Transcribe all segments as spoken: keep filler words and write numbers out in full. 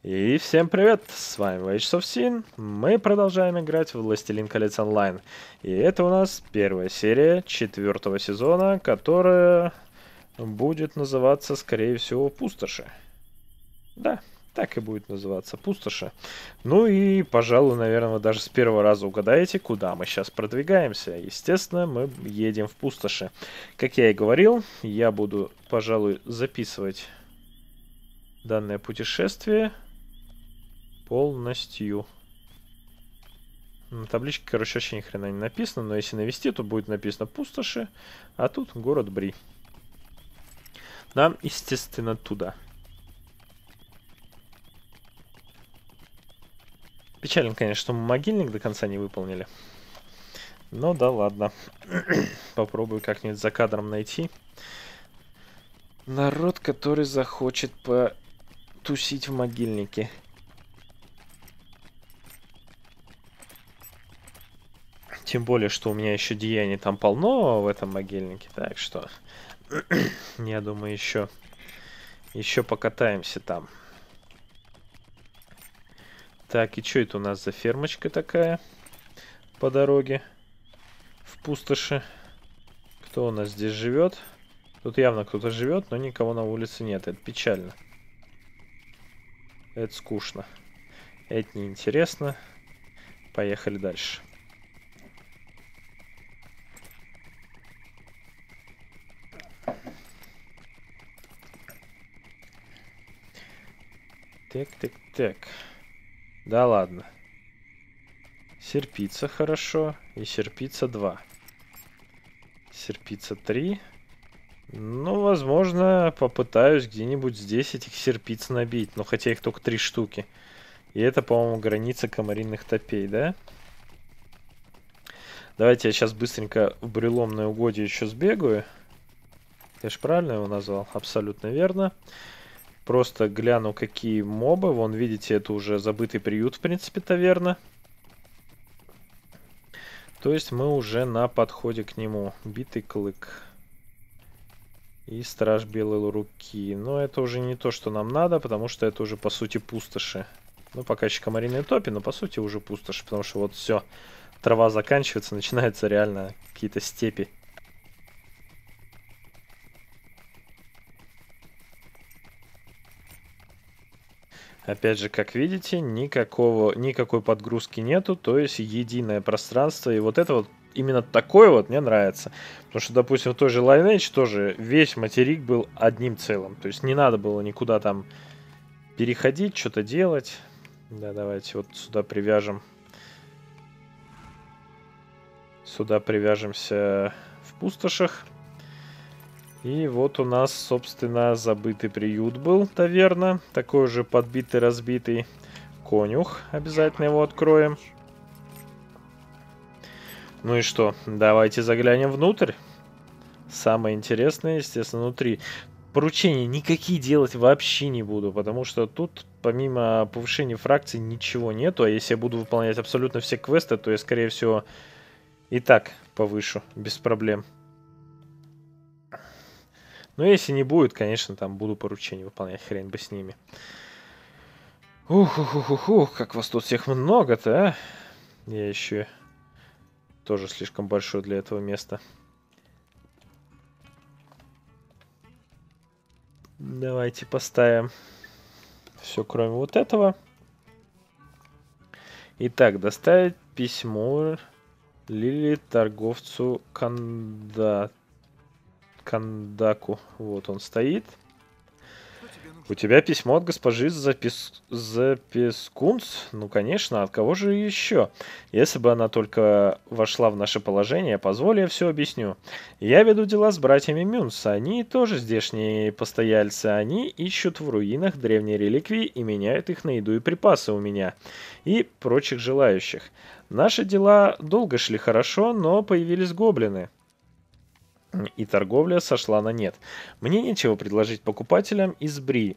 И всем привет, с вами Age of Sin. Мы продолжаем играть в Властелин колец онлайн. И это у нас первая серия четвертого сезона, которая будет называться, скорее всего, Пустоши. Да, так и будет называться, Пустоши. Ну и, пожалуй, наверное, вы даже с первого раза угадаете, куда мы сейчас продвигаемся. Естественно, мы едем в Пустоши. Как я и говорил, я буду, пожалуй, записывать данное путешествие полностью. На табличке, короче, вообще ни хрена не написано, но если навести, то будет написано Пустоши, а тут город Бри. Нам, естественно, туда. Печально, конечно, что мы могильник до конца не выполнили. Но да ладно. Попробую как-нибудь за кадром найти народ, который захочет потусить в могильнике. Тем более, что у меня еще деяний там полно в этом могильнике, так что я думаю, еще еще покатаемся там. Так, и что это у нас за фермочка такая по дороге в пустоши? Кто у нас здесь живет? Тут явно кто-то живет, но никого на улице нет. Это печально. Это скучно. Это неинтересно. Поехали дальше. Так, так, так. Да ладно. Серпица хорошо. И серпица два. Серпица три. Ну, возможно, попытаюсь где-нибудь здесь этих серпиц набить. Но хотя их только три штуки. И это, по-моему, граница комаринных топей, да? Давайте я сейчас быстренько в бреломное угодье еще сбегаю. Я же правильно его назвал? Абсолютно верно. Просто гляну, какие мобы. Вон, видите, это уже забытый приют, в принципе, таверна. То есть мы уже на подходе к нему. Битый клык. И страж белой руки. Но это уже не то, что нам надо, потому что это уже, по сути, пустоши. Ну, пока еще комариные топи, но, по сути, уже пустоши. Потому что вот все. Трава заканчивается, начинаются реально какие-то степи. Опять же, как видите, никакого, никакой подгрузки нету, то есть единое пространство. И вот это вот, именно такое вот мне нравится. Потому что, допустим, в той же Lineage тоже весь материк был одним целым. То есть не надо было никуда там переходить, что-то делать. Да, давайте вот сюда привяжем. Сюда привяжемся в пустошах. И вот у нас, собственно, забытый приют был, таверна. Такой же подбитый, разбитый конюх. Обязательно его откроем. Ну и что? Давайте заглянем внутрь. Самое интересное, естественно, внутри. Поручения никакие делать вообще не буду, потому что тут, помимо повышения фракций, ничего нету. А если я буду выполнять абсолютно все квесты, то я, скорее всего, и так повышу, без проблем. Но если не будет, конечно, там буду поручения выполнять, хрен бы с ними. Ух-ух-ух-ух, как вас тут всех много-то, а? Я еще тоже слишком большой для этого места. Давайте поставим все, кроме вот этого. Итак, доставить письмо Лили торговцу Канда... Кандаку. Вот он стоит. У тебя письмо от госпожи Запис... Запискунс? Ну, конечно, от кого же еще? Если бы она только вошла в наше положение, позволь, я все объясню. Я веду дела с братьями Мюнс. Они тоже здешние постояльцы. Они ищут в руинах древние реликвии и меняют их на еду и припасы у меня. И прочих желающих. Наши дела долго шли хорошо, но появились гоблины. И торговля сошла на нет. Мне нечего предложить покупателям из Бри.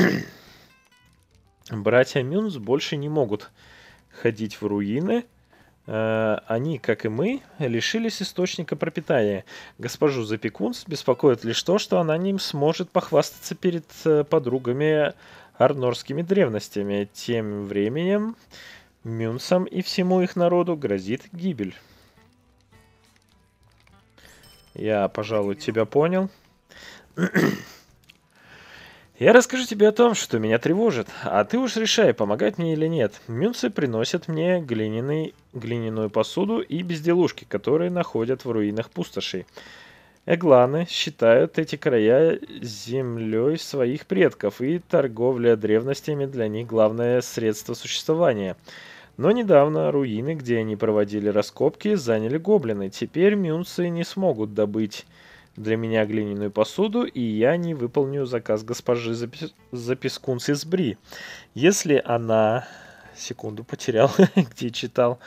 Братья Мюнс больше не могут ходить в руины. Они, как и мы, лишились источника пропитания. Госпожу Запекунс беспокоит лишь то, что она не сможет похвастаться перед подругами арнорскими древностями. Тем временем Мюнсам и всему их народу грозит гибель. Я, пожалуй, тебя понял. Я расскажу тебе о том, что меня тревожит, а ты уж решай, помогать мне или нет. Мюнсы приносят мне глиняный, глиняную посуду и безделушки, которые находят в руинах пустошей. Эгланы считают эти края землей своих предков, и торговля древностями для них главное средство существования. Но недавно руины, где они проводили раскопки, заняли гоблины. Теперь мюнсы не смогут добыть для меня глиняную посуду, и я не выполню заказ госпожи Запис... Запискунс из Бри. Если она... Секунду, потерял, где читал.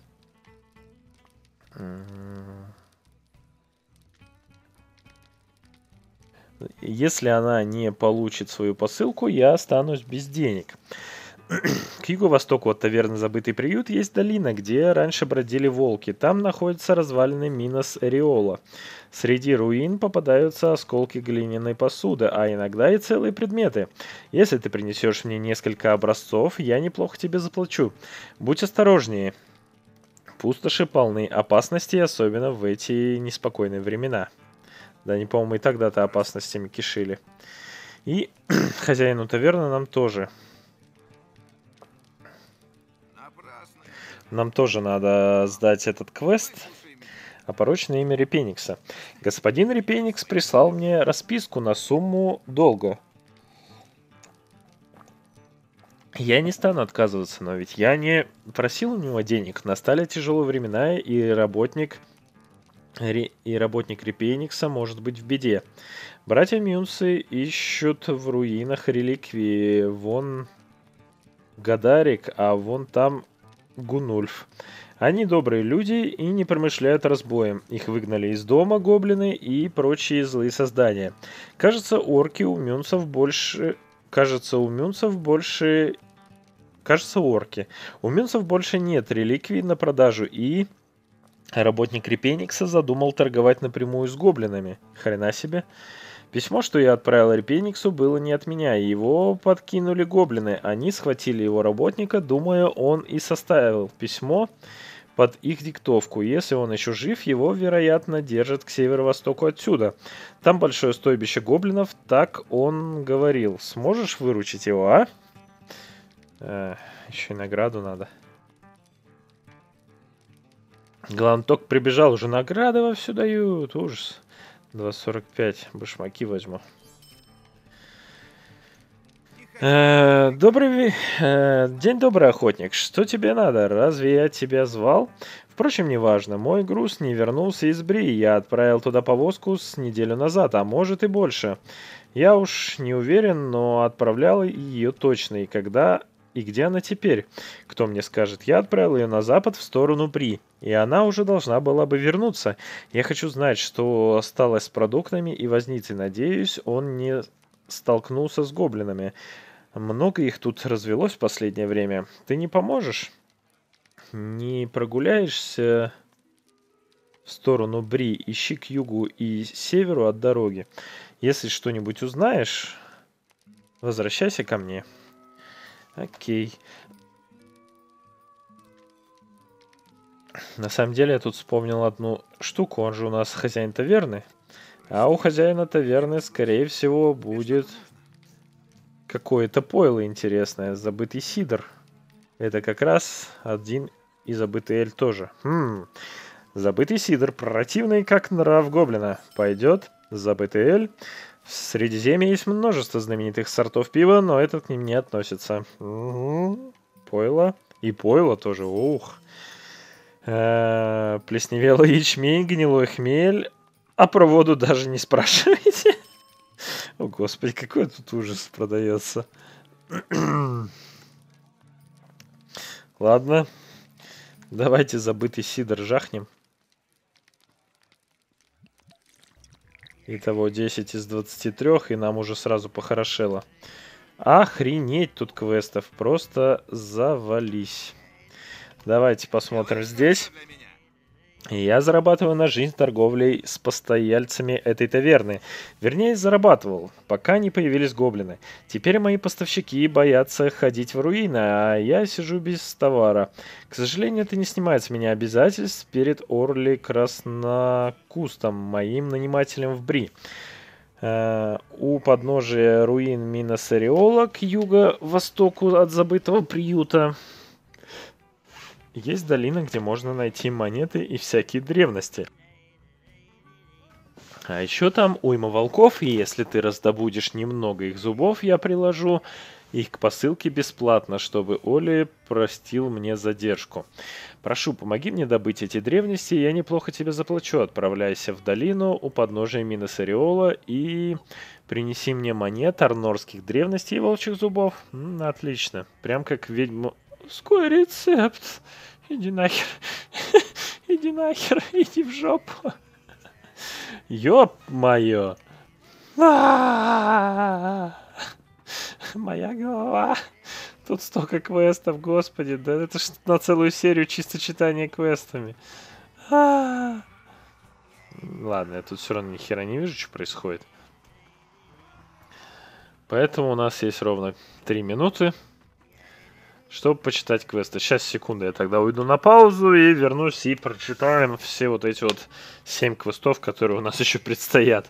Если она не получит свою посылку, я останусь без денег. К юго-востоку от таверны «Забытый приют» есть долина, где раньше бродили волки. Там находятся развалины Минос Эриола. Среди руин попадаются осколки глиняной посуды, а иногда и целые предметы. Если ты принесешь мне несколько образцов, я неплохо тебе заплачу. Будь осторожнее. Пустоши полны опасностей, особенно в эти неспокойные времена. Да, они, по-моему, и тогда-то опасностями кишили. И хозяину таверны нам тоже... Нам тоже надо сдать этот квест. Опорочное имя Репеникса. Господин Репеникс прислал мне расписку на сумму долга. Я не стану отказываться, но ведь я не просил у него денег. Настали тяжелые времена, и работник, и работник Репеникса может быть в беде. Братья Мюнсы ищут в руинах реликвии. Вон Гадарик, а вон там Гунульф. Они добрые люди и не промышляют разбоем. Их выгнали из дома гоблины и прочие злые создания. Кажется, орки у мюнцев больше... Кажется, у мюнцев больше... Кажется, орки. У мюнцев больше нет реликвий на продажу, и... Работник Репеникса задумал торговать напрямую с гоблинами. Хрена себе. Письмо, что я отправил Репениксу, было не от меня. Его подкинули гоблины. Они схватили его работника, думая, он и составил письмо под их диктовку. Если он еще жив, его, вероятно, держат к северо-востоку отсюда. Там большое стойбище гоблинов, так он говорил. Сможешь выручить его, а? Э, еще и награду надо. Главное, только прибежал, уже награды вовсю дают. Ужас. два сорок пять. Башмаки возьму. Э, добрый э, день, добрый охотник. Что тебе надо? Разве я тебя звал? Впрочем, неважно. Мой груз не вернулся из Бри. Я отправил туда повозку с неделю назад, а может и больше. Я уж не уверен, но отправлял ее точно. И когда... И где она теперь? Кто мне скажет? Я отправил ее на запад в сторону Бри, и она уже должна была бы вернуться. Я хочу знать, что осталось с продуктами и возницей. Надеюсь, он не столкнулся с гоблинами. Много их тут развелось в последнее время. Ты не поможешь? Не прогуляешься в сторону Бри? Ищи к югу и северу от дороги. Если что-нибудь узнаешь, возвращайся ко мне. Окей. На самом деле я тут вспомнил одну штуку. Он же у нас хозяин таверны. А у хозяина таверны, скорее всего, будет какое-то пойло интересное. Забытый сидр. Это как раз один и забытый эль тоже. Хм. Забытый сидр. Противный, как нрав гоблина. Пойдет. Забытый эль. В Средиземье есть множество знаменитых сортов пива, но этот к ним не относится. Угу. Пойло. И пойло тоже. Ух. Э-э, плесневелый ячмень, гнилой хмель. А про воду даже не спрашивайте. О, господи, какой тут ужас продается. Ладно. Давайте забытый сидр жахнем. Итого десять из двадцати трёх, и нам уже сразу похорошело. Охренеть тут квестов. Просто завались. Давайте посмотрим здесь. Я зарабатываю на жизнь торговлей с постояльцами этой таверны. Вернее, зарабатывал, пока не появились гоблины. Теперь мои поставщики боятся ходить в руины, а я сижу без товара. К сожалению, это не снимает с меня обязательств перед Орли Краснокустом, моим нанимателем в Бри. Э, у подножия руин Миносариола к юго-востоку от забытого приюта есть долина, где можно найти монеты и всякие древности. А еще там уйма волков, и если ты раздобудешь немного их зубов, я приложу их к посылке бесплатно, чтобы Оли простил мне задержку. Прошу, помоги мне добыть эти древности, я неплохо тебе заплачу. Отправляйся в долину у подножия Миносариола и принеси мне монет, арнорских древностей и волчьих зубов. М, отлично. Прям как ведьму... Ской рецепт. Иди нахер. Иди нахер. Иди в жопу. Ёп-моё. А-а-а. Моя голова. Тут столько квестов, господи. Да это ж на целую серию чисто читания квестами. А-а-а. Ладно, я тут все равно ни хера не вижу, что происходит. Поэтому у нас есть ровно три минуты, чтобы почитать квесты. Сейчас, секунду, я тогда уйду на паузу и вернусь и прочитаем все вот эти вот семь квестов, которые у нас еще предстоят.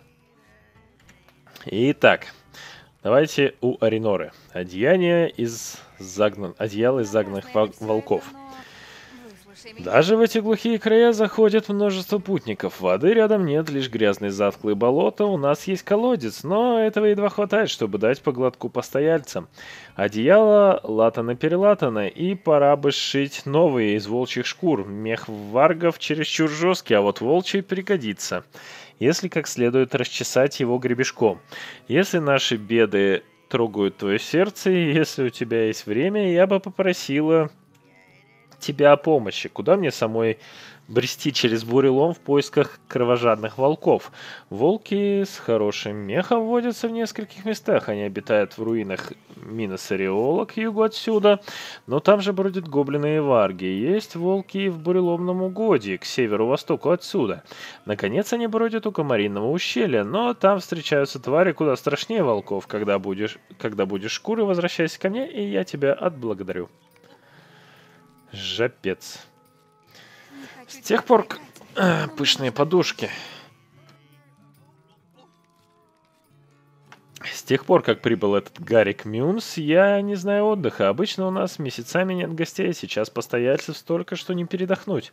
Итак, давайте у Ариноры. Одеяние из загнан... Одеяло из загнанных волков. Даже в эти глухие края заходит множество путников. Воды рядом нет, лишь грязные затхлые болота. У нас есть колодец, но этого едва хватает, чтобы дать по глотку постояльцам. Одеяло латано-перелатано, и пора бы сшить новые из волчьих шкур. Мех варгов чересчур жесткий, а вот волчий пригодится, если как следует расчесать его гребешком. Если наши беды трогают твое сердце, и если у тебя есть время, я бы попросила тебя о помощи. Куда мне самой брести через бурелом в поисках кровожадных волков? Волки с хорошим мехом водятся в нескольких местах. Они обитают в руинах Миносариола к югу отсюда, но там же бродят гоблины и варги. Есть волки и в буреломном угодье к северу-востоку отсюда. Наконец они бродят у Комаринного ущелья, но там встречаются твари куда страшнее волков. Когда будешь, когда будешь шкуры, возвращайся ко мне, и я тебя отблагодарю. Жапец. С тех пор... А, пышные подушки. С тех пор, как прибыл этот Гарик Мюнс, я не знаю отдыха. Обычно у нас месяцами нет гостей, сейчас постояльцев столько, что не передохнуть.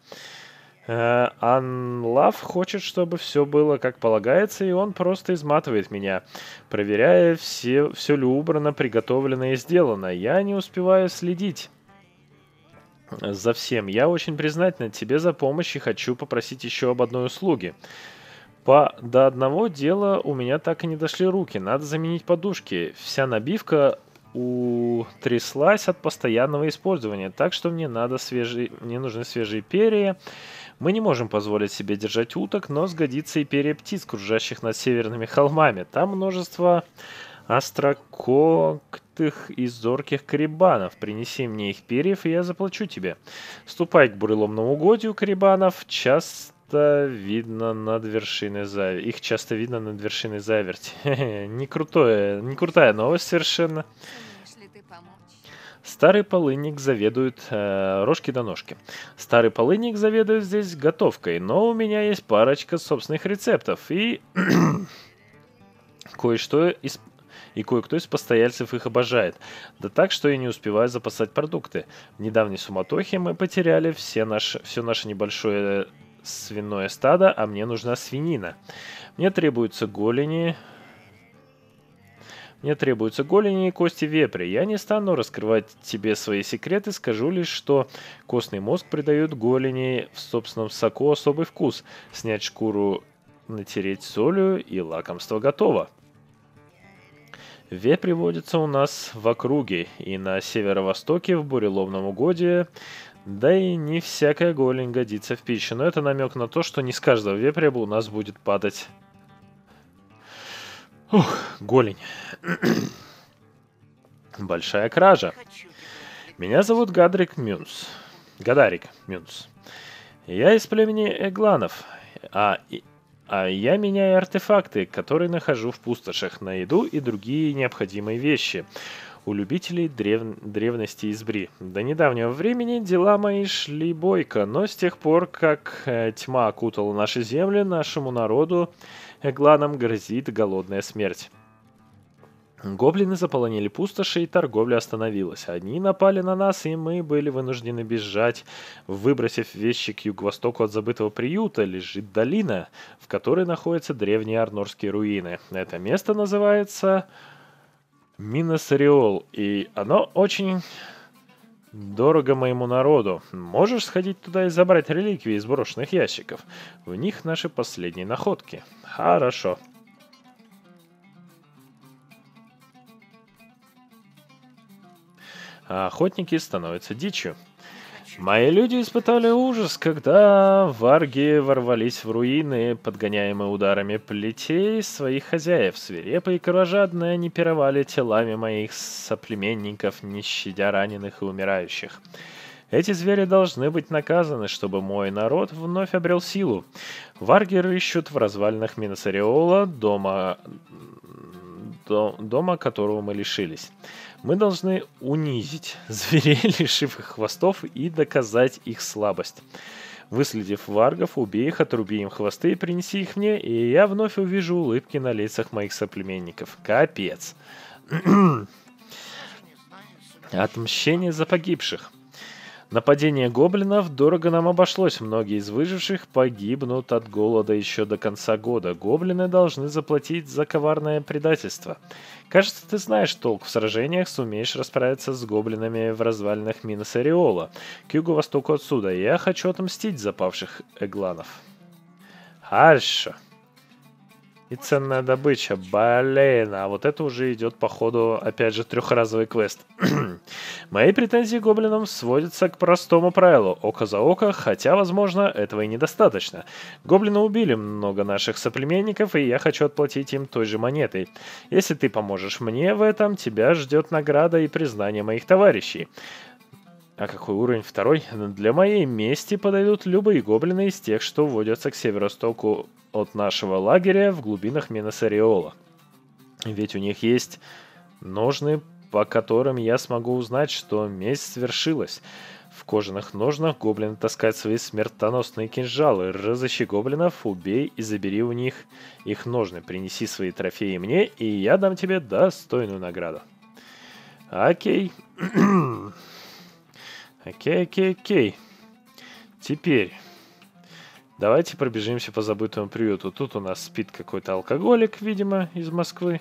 Анлав хочет, чтобы все было как полагается, и он просто изматывает меня, проверяя, все, все ли убрано, приготовлено и сделано. Я не успеваю следить за всем. Я очень признательна тебе за помощь и хочу попросить еще об одной услуге. По, до одного дела у меня так и не дошли руки. Надо заменить подушки. Вся набивка утряслась от постоянного использования, так что мне, надо свежие, мне нужны свежие перья. Мы не можем позволить себе держать уток, но сгодится и перья птиц, кружащих над северными холмами. Там множество острококтых и зорких карибанов. Принеси мне их перьев, и я заплачу тебе. Ступай к буреломному угодью карибанов. Часто видно над вершиной заверти. Их часто видно над вершиной заверти. Не крутое, не крутая новость совершенно. Старый полынник заведует... Э, рожки до ножки. Старый полынник заведует здесь готовкой, но у меня есть парочка собственных рецептов, и... кое-что из... И кое-кто из постояльцев их обожает. Да так, что я не успеваю запасать продукты. В недавней суматохе мы потеряли все наше, все наше небольшое свиное стадо, а мне нужна свинина. Мне требуются голени... Мне требуются голени и кости вепря. Я не стану раскрывать тебе свои секреты, скажу лишь, что костный мозг придает голени в собственном соку особый вкус. Снять шкуру, натереть солью, и лакомство готово. Вепри водятся у нас в округе и на северо-востоке в буреломном угодье, да и не всякая голень годится в пищу, но это намек на то, что не с каждого вепря у нас будет падать... Ух, голень. Большая кража. Меня зовут Гадрик Мюнс. Гадарик Мюнс. Я из племени Эгланов, а, и- а я меняю артефакты, которые нахожу в пустошах на еду и другие необходимые вещи у любителей древ- древности из Бри. До недавнего времени дела мои шли бойко, но с тех пор, как э, тьма окутала наши земли, нашему народу, Эгланам, грозит голодная смерть. Гоблины заполонили пустоши, и торговля остановилась. Они напали на нас, и мы были вынуждены бежать. Выбросив вещи к юго-востоку от забытого приюта, лежит долина, в которой находятся древние арнорские руины. Это место называется Миносариол, и оно очень дорого моему народу. Можешь сходить туда и забрать реликвии из брошенных ящиков. В них наши последние находки. Хорошо. А охотники становятся дичью. Мои люди испытали ужас, когда варги ворвались в руины, подгоняемые ударами плетей своих хозяев. Свирепые и кровожадные они пировали телами моих соплеменников, не щадя раненых и умирающих. Эти звери должны быть наказаны, чтобы мой народ вновь обрел силу. Варги рыщут в развалинах Миносариола, дома, до- дома которого мы лишились. Мы должны унизить зверей, лишив их хвостов, и доказать их слабость. Выследив варгов, убей их, отруби им хвосты и принеси их мне, и я вновь увижу улыбки на лицах моих соплеменников. Капец. Отмщение за погибших. Нападение гоблинов дорого нам обошлось. Многие из выживших погибнут от голода еще до конца года. Гоблины должны заплатить за коварное предательство. Кажется, ты знаешь толк в сражениях, сумеешь расправиться с гоблинами в развалинах Миносариола, к юго-востоку отсюда. Я хочу отомстить за павших эгланов. Хорошо. И ценная добыча. Блин, а вот это уже идет, походу, опять же, трехразовый квест. Мои претензии к гоблинам сводятся к простому правилу. Око за око, хотя, возможно, этого и недостаточно. Гоблины убили много наших соплеменников, и я хочу отплатить им той же монетой. Если ты поможешь мне в этом, тебя ждет награда и признание моих товарищей. А какой уровень? Второй? Для моей мести подойдут любые гоблины из тех, что водятся к северо-востоку от нашего лагеря в глубинах Миносариола. Ведь у них есть ножны, по которым я смогу узнать, что месть свершилась. В кожаных ножнах гоблины таскают свои смертоносные кинжалы. Разыщи гоблинов, убей и забери у них их ножны. Принеси свои трофеи мне, и я дам тебе достойную награду. Окей. Окей, окей, окей. Теперь давайте пробежимся по забытому приюту. Тут у нас спит какой-то алкоголик, видимо, из Москвы.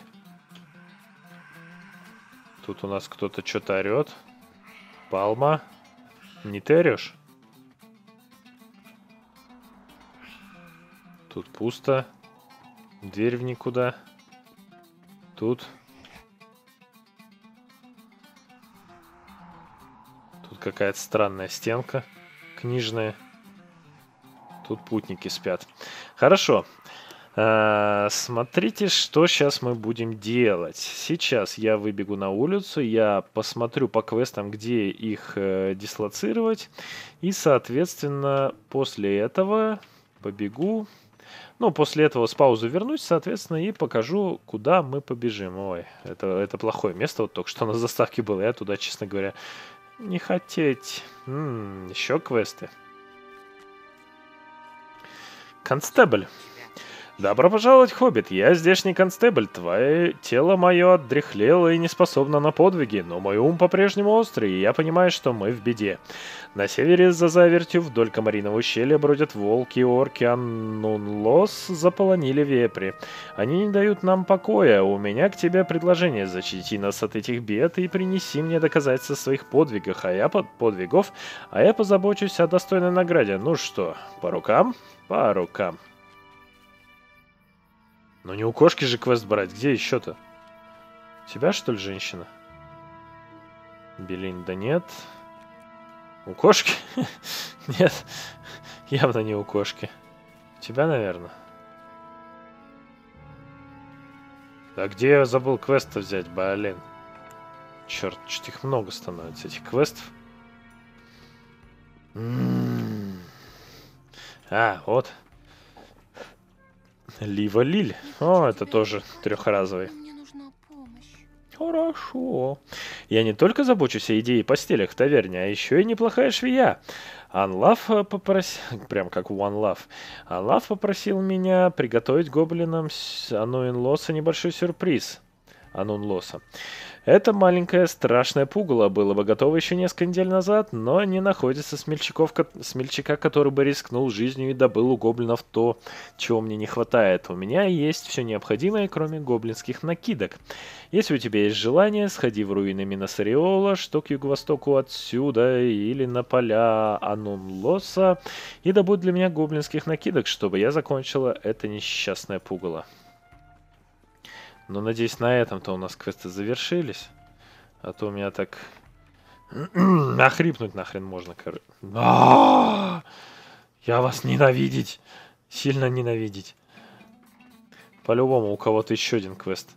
Тут у нас кто-то что-то орет. Палма. Не ты орешь? Тут пусто. Дверь в никуда. Тут. Тут какая-то странная стенка книжная. Тут путники спят. Хорошо. А, смотрите, что сейчас мы будем делать. Сейчас я выбегу на улицу, я посмотрю по квестам, где их э, дислоцировать. И, соответственно, после этого побегу. Ну, после этого с паузы вернусь, соответственно, и покажу, куда мы побежим. Ой, это, это плохое место, вот только что на заставке было. Я туда, честно говоря, не хотеть. М-м, еще квесты. Констебль. Добро пожаловать, Хоббит. Я здешний констебль. Твое тело мое отдряхлело и не способно на подвиги, но мой ум по-прежнему острый, и я понимаю, что мы в беде. На севере за завертью вдоль Комариного ущелья бродят волки и орки, а Нунлос заполонили вепри. Они не дают нам покоя. У меня к тебе предложение: защити нас от этих бед и принеси мне доказательства своих подвигах, а я под подвигов, а я позабочусь о достойной награде. Ну что, по рукам? По рукам. Ну не у кошки же квест брать, где еще-то? У тебя, что ли, женщина? Белинда нет. У кошки? Нет, явно не у кошки. У тебя, наверное. А где я забыл квест-то взять, блин? Черт, что-то их много становится, этих квестов. М-м-м. А, вот. Лива Лиль. О, это тоже трехразовый. Мне нужна помощь. Хорошо. Я не только забочусь о идее постелях в таверне, а еще и неплохая швея. Анлав попросил... Прям как One Love. Анлав попросил меня приготовить гоблинам с Ануин Лоса небольшой сюрприз. Анун Лоса. Это маленькое страшное пугало было бы готово еще несколько недель назад, но не находится смельчаков, ко- смельчака, который бы рискнул жизнью и добыл у гоблинов то, чего мне не хватает. У меня есть все необходимое, кроме гоблинских накидок. Если у тебя есть желание, сходи в руины Миносариола, что к юго-востоку отсюда, или на поля Анунлоса, и добудь для меня гоблинских накидок, чтобы я закончила это несчастное пугало. Но надеюсь, на этом-то у нас квесты завершились. А то у меня так... Охрипнуть нахрен можно, короче. Я вас ненавидеть. Сильно ненавидеть. По-любому у кого-то еще один квест.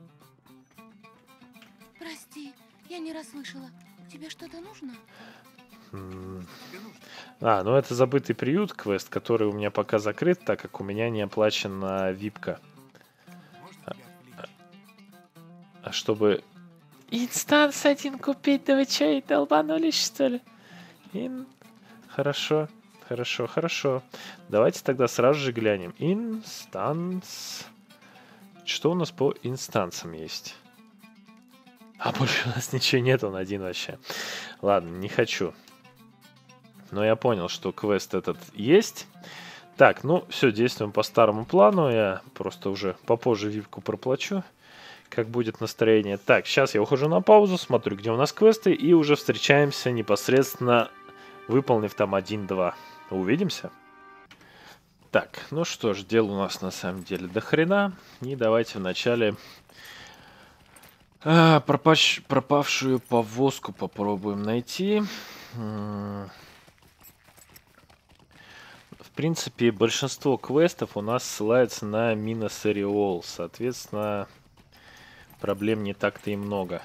Прости, я не расслышала. Тебе что-то нужно? М. А, ну это забытый приют квест, который у меня пока закрыт, так как у меня не оплачена випка. А, а- а чтобы... Инстанс один купить, да вы чё, долбанулись, что ли? Ин... Хорошо, хорошо, хорошо. Давайте тогда сразу же глянем. Инстанс... Что у нас по инстансам есть? А больше у нас ничего нет, он один вообще. Ладно, не хочу. Но я понял, что квест этот есть. Так, ну все, действуем по старому плану. Я просто уже попозже випку проплачу, как будет настроение. Так, сейчас я ухожу на паузу, смотрю, где у нас квесты, и уже встречаемся непосредственно, выполнив там один-два. Увидимся. Так, ну что ж, дел у нас на самом деле до хрена. И давайте вначале а, пропащ... пропавшую повозку попробуем найти. М. В принципе, большинство квестов у нас ссылается на Миносариол. Соответственно, проблем не так-то и много.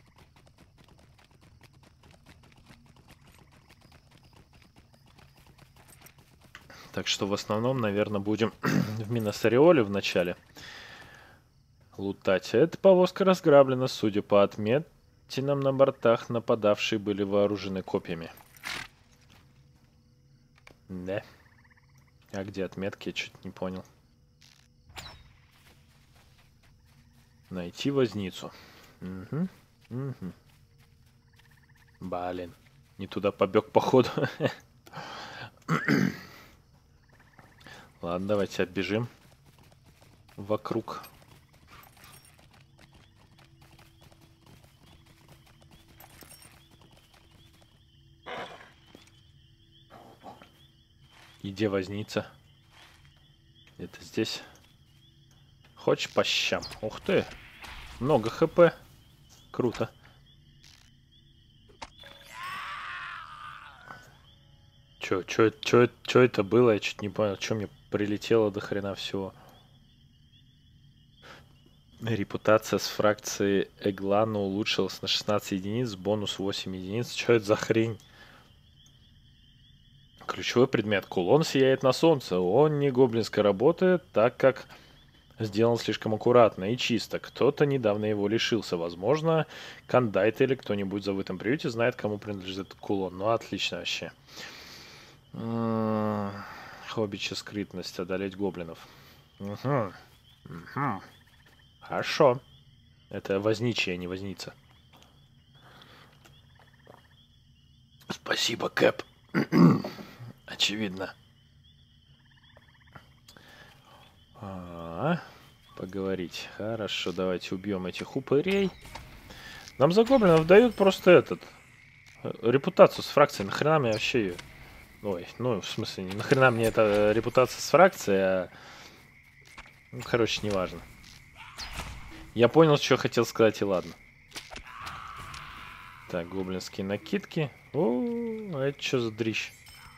Так что в основном, наверное, будем в Миносариоле в начале лутать. Эта повозка разграблена, судя по отметинам на бортах, нападавшие были вооружены копьями. Да. А где отметки? Я чуть не понял. Найти возницу. Угу. Угу. Блин. Не туда побег, походу. Ладно, давайте оббежим вокруг. И где возница? Это здесь. Хочешь по щам? Ух ты. Много хп. Круто. Чё, чё, чё, чё это было? Я чуть не понял. Чё мне прилетело до хрена всего? Репутация с фракцией Эглана улучшилась на шестнадцать единиц, бонус восемь единиц. Чё это за хрень? Ключевой предмет. Кулон сияет на солнце. Он не гоблинской работы, так как сделан слишком аккуратно и чисто. Кто-то недавно его лишился. Возможно, Кандайт или кто-нибудь в забытом приюте знает, кому принадлежит этот кулон. Ну, отлично вообще. М, Хоббичья скрытность. Одолеть гоблинов. Угу. Угу. Хорошо. Это возничий, а не возница. Спасибо, Кэп. Очевидно. А, поговорить. Хорошо, давайте убьем этих упырей. Нам за гоблинов дают просто этот... э, репутацию с фракцией. Нахрена мне вообще ее... Ой, ну, в смысле, не нахрена мне эта репутация с фракцией, а... Ну, короче, неважно. Я понял, что хотел сказать, и ладно. Так, гоблинские накидки. О, а это что за дрищ?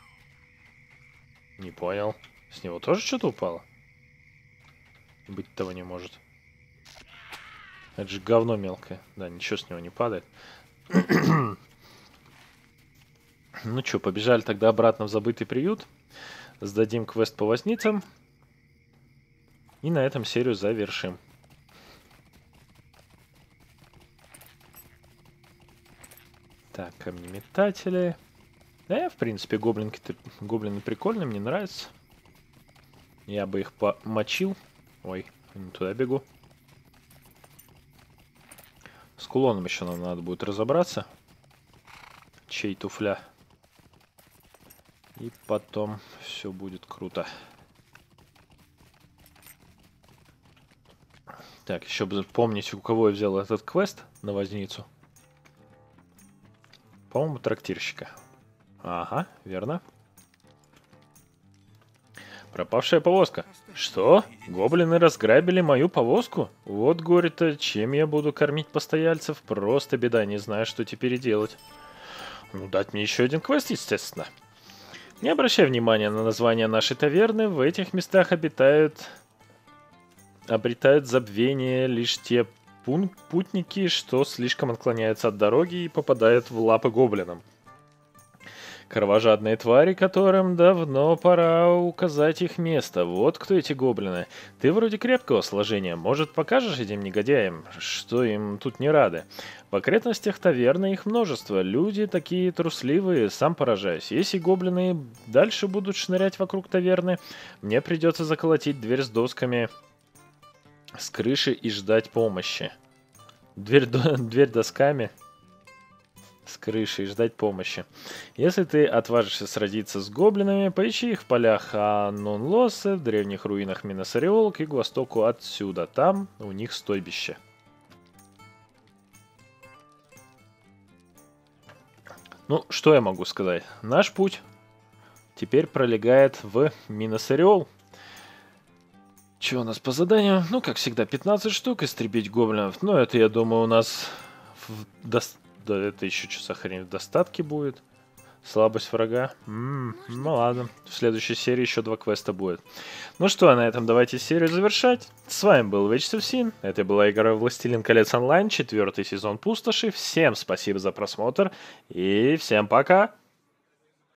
Не понял. С него тоже что-то упало? Быть того не может. Это же говно мелкое. Да, ничего с него не падает. Ну что, побежали тогда обратно в забытый приют. Сдадим квест по возницам. И на этом серию завершим. Так, камнеметатели. Да, в принципе, гоблинки-то, гоблины прикольные, мне нравятся. Я бы их помочил. Ой, не туда бегу. С кулоном еще нам надо будет разобраться. Чей туфля. И потом все будет круто. Так, еще бы помнить, у кого я взял этот квест на возницу. По-моему, трактирщика. Ага, верно. Пропавшая повозка. Что? Гоблины разграбили мою повозку? Вот горе-то, чем я буду кормить постояльцев? Просто беда, не знаю, что теперь делать. Ну, дать мне еще один квест, естественно. Не обращай внимания на название нашей таверны. В этих местах обитают... обретают забвение лишь те путники, что слишком отклоняются от дороги и попадают в лапы гоблинам. Кровожадные твари, которым давно пора указать их место. Вот кто эти гоблины. Ты вроде крепкого сложения. Может, покажешь этим негодяям, что им тут не рады? В окрестностях таверны их множество. Люди такие трусливые, сам поражаюсь. Если гоблины дальше будут шнырять вокруг таверны, мне придется заколотить дверь с досками с крыши и ждать помощи. Дверь, до... дверь досками с крыши и ждать помощи. Если ты отважишься сразиться с гоблинами, поищи их в полях Аннон-Лоссе, в древних руинах Миносариол, к юго-востоку отсюда. Там у них стойбище. Ну, что я могу сказать? Наш путь теперь пролегает в Миносариол. Что у нас по заданию? Ну, как всегда, пятнадцать штук истребить гоблинов. Но это, я думаю, у нас в достаточно. Да, это еще что за хрень в достатке будет. Слабость врага. М-м, ну ладно. В следующей серии еще два квеста будет. Ну что, а на этом давайте серию завершать. С вами был Вечсовсин. Это была игра Властелин колец онлайн, четвертый сезон Пустоши. Всем спасибо за просмотр. И всем пока.